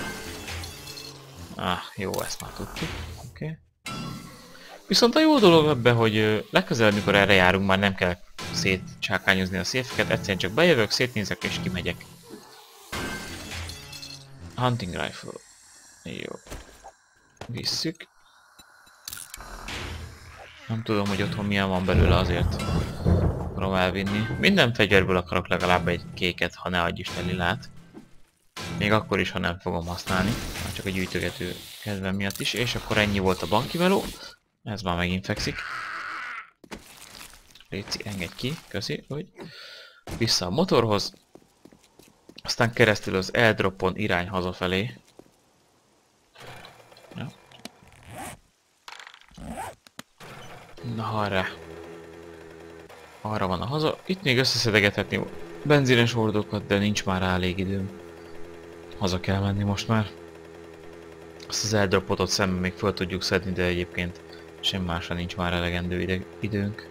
Ah, jó, ezt már tudtuk. Oké. Okay. Viszont a jó dolog ebben, hogy legközelebb, mikor erre járunk, már nem kell szétcsákányozni a széfeket, egyszerűen csak bejövök, szétnézek és kimegyek. Hunting rifle. Jó. Visszük. Nem tudom, hogy otthon milyen van belőle, azért akarom elvinni. Minden fegyverből akarok legalább egy kéket, ha ne adj Isten lilát. Még akkor is, ha nem fogom használni. Már csak a gyűjtögető kedvem miatt is. És akkor ennyi volt a banki meló. Ez már megint fekszik. Léci, engedj ki, köszi, hogy vissza a motorhoz. Aztán keresztül az airdropon irány hazafelé. Ja. Na arra. Arra van a haza. Itt még összeszedegethetni benzines hordókat, de nincs már rá elég időm. Haza kell menni most már. Azt az airdropot ott szemben még föl tudjuk szedni, de egyébként sem másra nincs már elegendő ide időnk.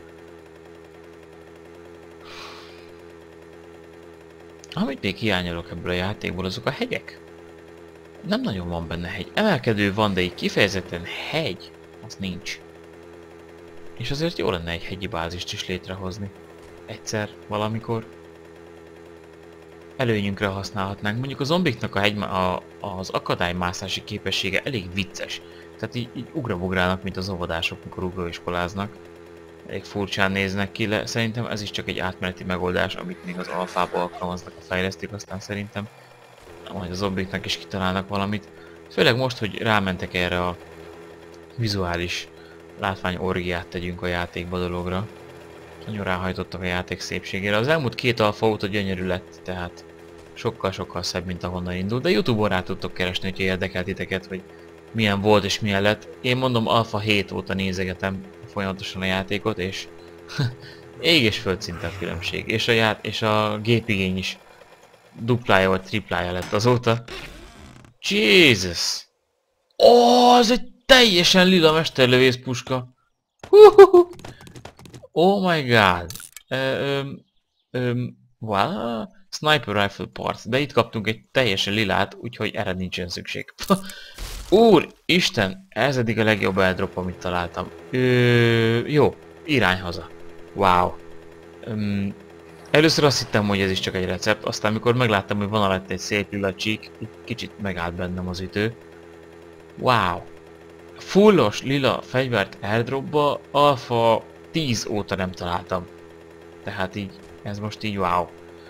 Amit még hiányolok ebből a játékból, azok a hegyek. Nem nagyon van benne hegy. Emelkedő van, de így kifejezetten hegy, az nincs. És azért jó lenne egy hegyi bázist is létrehozni. Egyszer, valamikor. Előnyünkre használhatnánk. Mondjuk a zombiknak a hegy, a, az akadálymászási képessége elég vicces. Tehát így, így ugrabugrálnak, mint az óvodások, mikor ugróiskoláznak. Elég furcsán néznek ki, le. Szerintem ez is csak egy átmeneti megoldás, amit még az alfába alkalmaznak a fejlesztők, aztán szerintem majd a zombiknak is kitalálnak valamit. Főleg most, hogy rámentek erre a vizuális látványorgiát tegyünk a játékba dologra. Nagyon ráhajtottak a játék szépségére. Az elmúlt két alfa óta gyönyörű lett, tehát sokkal-sokkal szebb, mint ahonnan indult. De YouTube-on rá tudtok keresni, hogyha érdekelt titeket, hogy milyen volt és milyen lett. Én mondom, alfa hét óta nézegetem folyamatosan a játékot, és ég és föld szinte a különbség. És a, ját és a gépigény is duplája vagy triplája lett azóta. Jesus! Ó, oh, ez egy teljesen lila mesterlövész puska. Huhuhu. Oh my god. Uh, um, um, well, sniper rifle parts. De itt kaptunk egy teljesen lilát, úgyhogy erre nincsen szükség. Úr, Isten, ez eddig a legjobb airdrop, amit találtam. Ö, jó, irány haza. Wow. Um, először azt hittem, hogy ez is csak egy recept, aztán amikor megláttam, hogy van alatt egy szép lila csík, kicsit megállt bennem az ütő. Wow. Fullos lila fegyvert airdropba alfa tíz óta nem találtam. Tehát így, ez most így wow.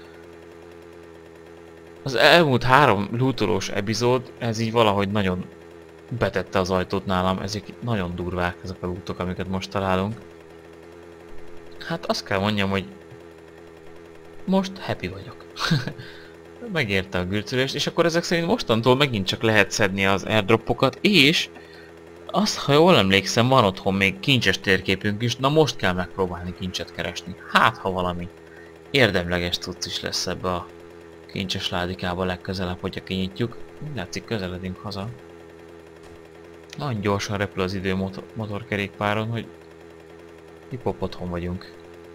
Az elmúlt három lootolós epizód, ez így valahogy nagyon betette az ajtót nálam, ezek nagyon durvák ezek a lootok, amiket most találunk. Hát azt kell mondjam, hogy most happy vagyok. Megérte a gürcölést, és akkor ezek szerint mostantól megint csak lehet szedni az airdropokat, és azt, ha jól emlékszem, van otthon még kincses térképünk is, na most kell megpróbálni kincset keresni. Hát, ha valami érdemleges cucc is lesz ebbe a kincses ládikába legközelebb, hogyha kinyitjuk. Látszik, közeledünk haza. Nagyon gyorsan repül az idő motor motorkerékpáron, hogy hip-hop otthon vagyunk.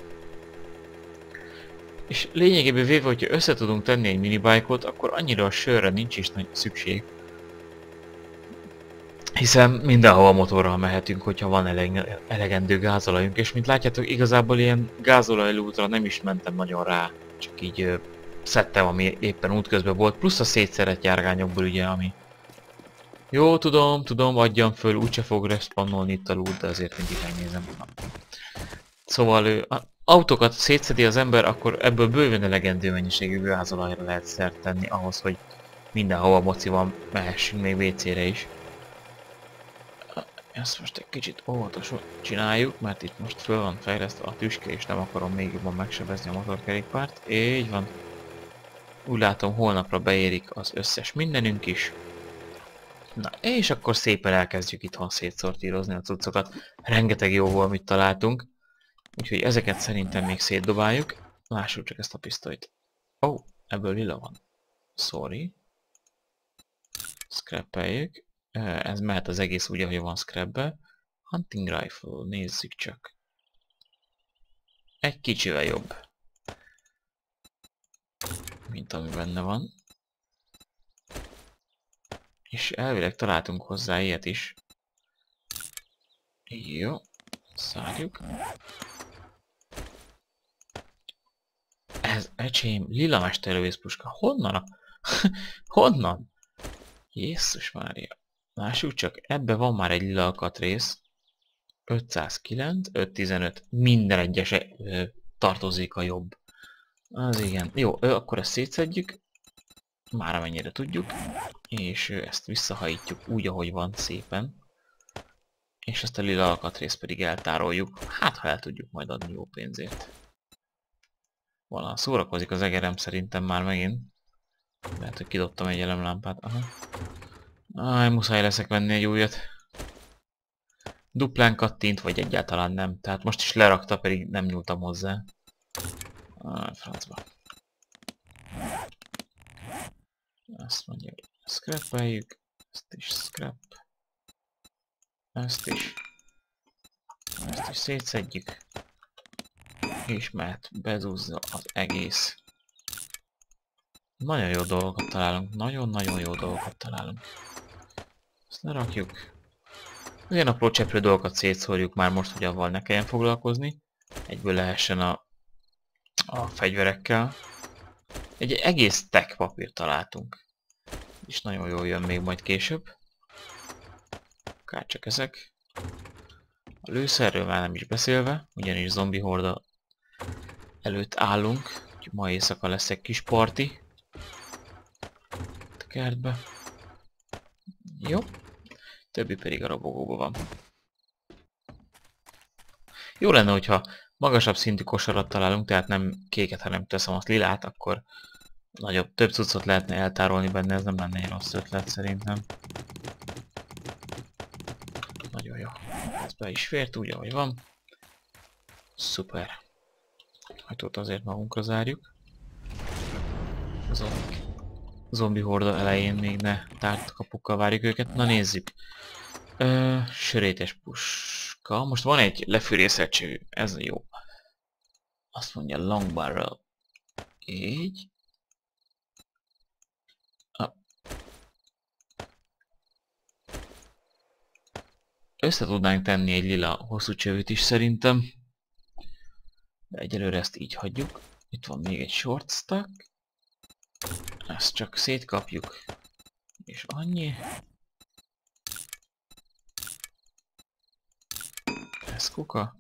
És lényegében véve, hogyha össze tudunk tenni egy minibike-ot, akkor annyira a sörre nincs is nagy szükség. Hiszen mindenhova motorral mehetünk, hogyha van eleg elegendő gázolajunk, és mint látjátok, igazából ilyen gázolajlútra nem is mentem nagyon rá, csak így ö, szedtem, ami éppen útközben volt, plusz a szétszeret járgányokból ugye, ami... Jó, tudom, tudom, adjam föl, úgyse fog respawnolni itt a loot, de azért mindig megnézem. Szóval ő, a autókat szétszedi az ember, akkor ebből bőven elegendő mennyiségű gázolajra lehet szert tenni ahhoz, hogy mindenhova mociban mehessünk, még vécére is. Ezt most egy kicsit óvatosan csináljuk, mert itt most föl van fejlesztve a tüske, és nem akarom még jobban megsebezni a motorkerékpárt. Így van. Úgy látom, holnapra beérik az összes mindenünk is. Na, és akkor szépen elkezdjük itthon szétszortírozni a cuccokat. Rengeteg jó volt, amit találtunk. Úgyhogy ezeket szerintem még szétdobáljuk. Lássuk csak ezt a pisztolyt. Ó, oh, ebből lila van. Sorry. Scrapeljük. Ez mehet az egész úgy, ahogy van scrapbe. Hunting rifle, nézzük csak. Egy kicsivel jobb. Mint ami benne van. És elvileg találtunk hozzá ilyet is. Jó, szárjuk. Ez, ecsém, lila mesterlövész puska. Honnan a... Honnan? Jézus Mária. Lássuk csak, ebbe van már egy lila alkatrész. ötszázkilenc, ötszáztizenöt. Minden egyes ö, tartozik a jobb. Az igen. Jó, ö, akkor ezt szétszedjük. Már amennyire tudjuk. És ö, ezt visszahajítjuk úgy, ahogy van szépen. És ezt a lila alkatrészt pedig eltároljuk. Hát, ha el tudjuk majd adni jó pénzért. Valami szórakozik az egerem szerintem már megint. Lehet, hogy kidobtam egy elemlámpát. Aha. Áj, muszáj leszek venni egy újat. Duplán kattint, vagy egyáltalán nem. Tehát most is lerakta, pedig nem nyúltam hozzá. Áj, francba. Azt mondja, hogy scrapeljük. Ezt is scrap. Ezt is. Ezt is szétszedjük. És mert bezúzza az egész. Nagyon jó dolgokat találunk. Nagyon-nagyon jó dolgokat találunk. Ezt lerakjuk. Az ilyen apró cseprő dolgokat szétszórjuk már most, hogy avval ne kelljen foglalkozni. Egyből lehessen a, a fegyverekkel. Egy egész tech papírt találtunk. És nagyon jól jön még majd később. Akárcsak ezek. A lőszerről már nem is beszélve, ugyanis zombi horda előtt állunk. Úgyhogy ma éjszaka lesz egy kis parti. A kertbe. Jó. Többi pedig a robogóban van. Jó lenne, hogyha magasabb szintű kosarat találunk, tehát nem kéket, hanem teszem azt lilát, akkor nagyobb, több cuccot lehetne eltárolni benne, ez nem lenne egy rossz ötlet szerintem. Nagyon jó. Ez be is fért úgy, ahogy van. Szuper. Ajtót azért magunkra zárjuk. Zombi, zombi horda elején még ne tárt kapukkal várjuk őket. Na nézzük. Ö, sörétes puska. Most van egy lefűrészeltségű. Ez jó. Azt mondja long barrel. Így. Össze tudnánk tenni egy lila hosszú csövűt is szerintem. De egyelőre ezt így hagyjuk. Itt van még egy short stack. Ezt csak szétkapjuk. És annyi. Ez kuka.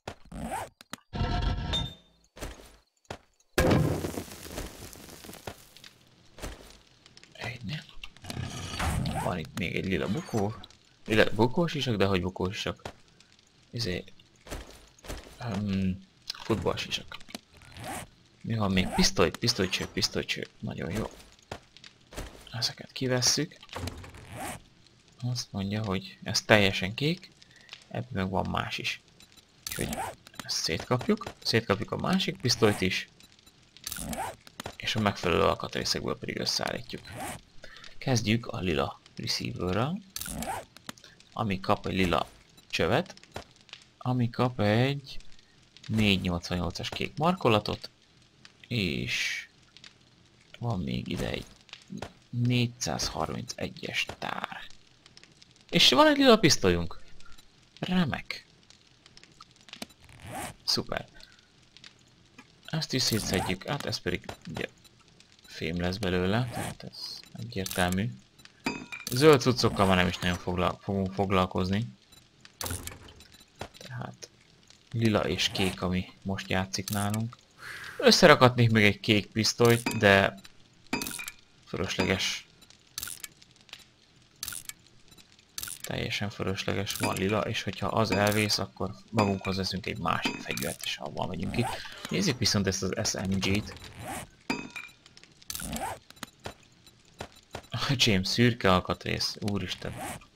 Egynél. Van itt még egy lila bukó. Lila bukós isak, de hogy bukós isak? Ezért... Um, futballs isak. Mi van még? Pisztoly, pisztolycső, pisztolycső. Nagyon jó. Ezeket kivesszük. Azt mondja, hogy ez teljesen kék. Ebből meg van más is. Úgyhogy ezt szétkapjuk. Szétkapjuk a másik pisztolyt is. És a megfelelő alkatrészekből pedig összeállítjuk. Kezdjük a lila receiverrel. Ami kap egy lila csövet. Ami kap egy négyszáznyolcvannyolcas kék markolatot. És van még ide egy négyszázharmincegyes tár. És van egy lila pisztolyunk. Remek. Szuper. Ezt is szétszedjük. Hát ez pedig ugye fém lesz belőle. Tehát ez egyértelmű. Zöld cuccokkal már nem is nagyon fogla fogunk foglalkozni. Tehát lila és kék, ami most játszik nálunk. Összerakatnék még egy kék pisztolyt, de fölösleges. Teljesen fölösleges, van lila, és hogyha az elvész, akkor magunkhoz veszünk egy másik fegyvert, és abban megyünk ki. Nézzük viszont ezt az es em gét. Öcsém, szürke alkatrész, úristen.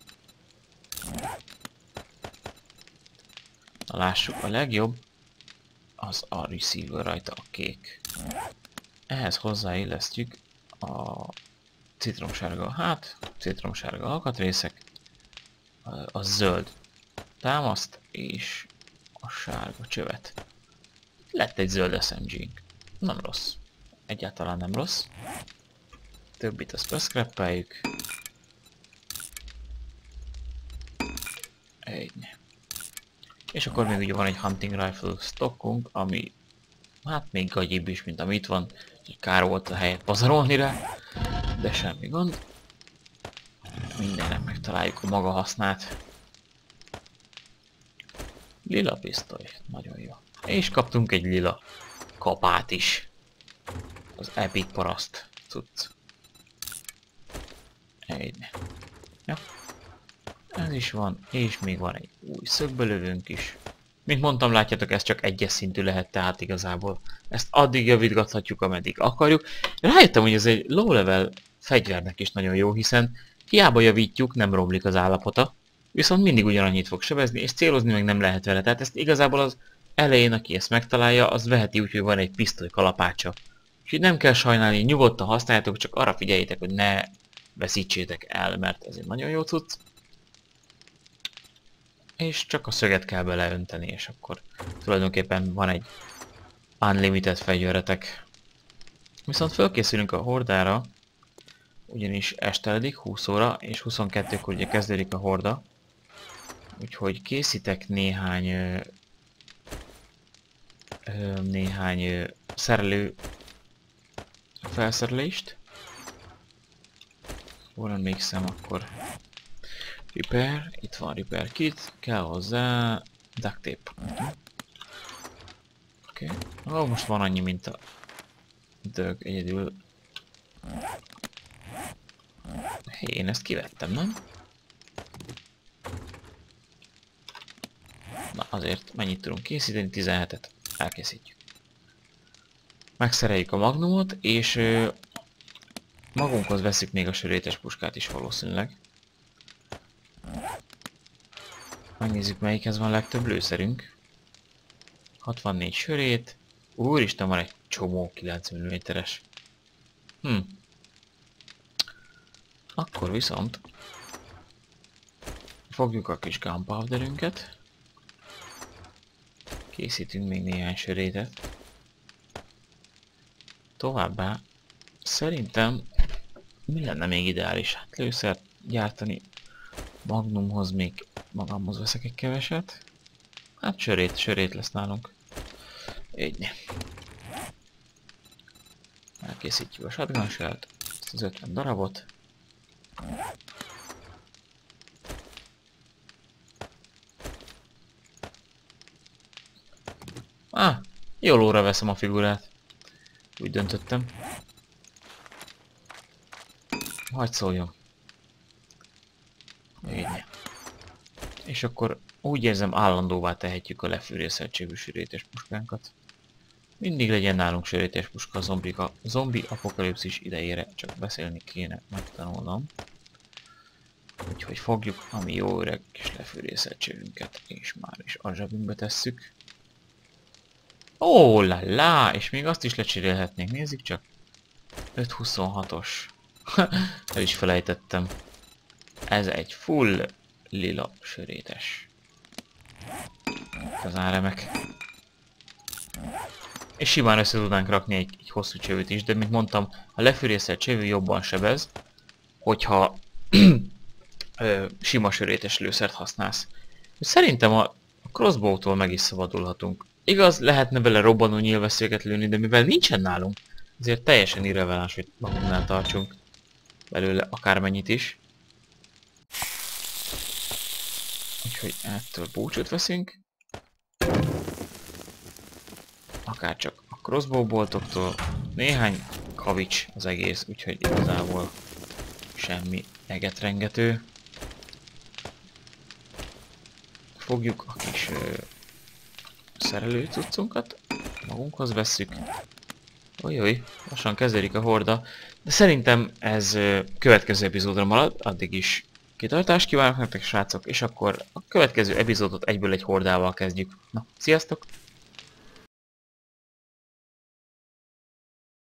Na lássuk, a legjobb az a receiver rajta, a kék. Ehhez hozzáillesztjük a citromsárga, hát citromsárga alkatrészek, a zöld támaszt és a sárga csövet. Lett egy zöld es em gé-nk. Nem rossz. Egyáltalán nem rossz. Többit azt beszkrappeljük. Egy. És akkor még ugye van egy hunting rifle stockunk, ami hát még gagyibb is, mint ami itt van. Kár volt a helyet pazarolni rá, de semmi gond. Mindennek megtaláljuk a maga hasznát. Lila pisztoly, nagyon jó. És kaptunk egy lila kapát is. Az epic paraszt cucc. Egy. Ja. Ez is van, és még van egy új szögbelövőnk is. Mint mondtam, látjátok, ez csak egyes szintű lehet, tehát igazából ezt addig javítgathatjuk, ameddig akarjuk. Rájöttem, hogy ez egy low level fegyvernek is nagyon jó, hiszen hiába javítjuk, nem romlik az állapota, viszont mindig ugyanannyit fog sebezni, és célozni meg nem lehet vele. Tehát ezt igazából az elején, aki ezt megtalálja, az veheti úgy, hogy van egy pisztoly kalapácsa. Úgyhogy nem kell sajnálni, nyugodtan használjátok, csak arra figyeljétek, hogy ne veszítsétek el, mert ez egy nagyon jó cucc. És csak a szöget kell beleönteni, és akkor tulajdonképpen van egy unlimited fegyveretek. Viszont fölkészülünk a hordára, ugyanis esteledik húsz óra, és huszonkettőkor ugye kezdődik a horda. Úgyhogy készítek néhány ö, ö, néhány ö, szerelő felszerelést. Hol emlékszem, akkor repair, itt van repair kit, kell hozzá duct tape. Oké, okay. Oh, most van annyi, mint a dög egyedül. Hé, én ezt kivettem, nem? Na azért mennyit tudunk készíteni? tizenhetet elkészítjük. Megszereljük a magnumot, és ö, magunkhoz veszik még a sörétes puskát is valószínűleg. Megnézzük, melyikhez van legtöbb lőszerünk. hatvannégy sörét. Úristen, van egy csomó kilenc milliméteres. Hm. Akkor viszont fogjuk a kis gunpowderünket. Készítünk még néhány sörétet. Továbbá szerintem mi lenne még ideális? Hát lőszert gyártani. Magnumhoz még magamhoz veszek egy keveset. Hát sörét, sörét lesz nálunk. Így. Elkészítjük a shotgun shellt, ezt az ötven darabot. Ah, jól óra veszem a figurát. Úgy döntöttem. Hadd szóljon. Így. És akkor úgy érzem, állandóvá tehetjük a lefűrészeltségű sörétes puskánkat. Mindig legyen nálunk sörétes puska a zombi, a zombi apokalipszis idejére, csak beszélni kéne megtanulnom. Úgyhogy fogjuk a mi jó öreg kis lefűrészeltségünket, és már is a zsebünkbe tesszük. Ó, la la, és még azt is lecserélhetnénk, nézzük csak. öt huszonhatos. El is felejtettem. Ez egy full lila sörétes. Az áremek. És simán össze tudnánk rakni egy, egy hosszú csövőt is, de mint mondtam, a lefűrészelt csövő jobban sebez, hogyha ö, sima sörétes lőszert használsz. Szerintem a crossbow-tól meg is szabadulhatunk. Igaz, lehetne vele robbanó nyílveszélyeket lőni, de mivel nincsen nálunk, ezért teljesen irreleváns, hogy magunknál tartsunk belőle akármennyit is. Úgyhogy ettől búcsút veszünk. Akárcsak a crossbow boltoktól. Néhány kavics az egész, úgyhogy igazából semmi egetrengető. Fogjuk a kis ö, szerelő cuccunkat, magunkhoz vesszük. Ojjoj, lassan kezdődik a horda, de szerintem ez ö, következő epizódra marad, addig is kitartást kívánok nektek, srácok, és akkor a következő epizódot egyből egy hordával kezdjük. Na, sziasztok!